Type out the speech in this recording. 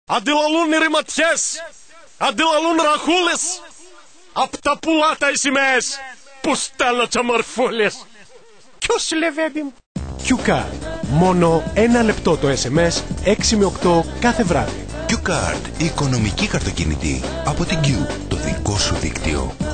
Αντιλαλούν οι ρηματιές, αντιλαλούν ραχούλες, απ' τα πουλάτα οι σημαίες που στέλνω και μορφούλες. Ποιος λεβέντη μου? Q-Card. Μόνο 1 λεπτό το SMS, 6 με 8 κάθε βράδυ. Q-Card, η οικονομική καρτοκινητή από την Q, το δικό σου δίκτυο.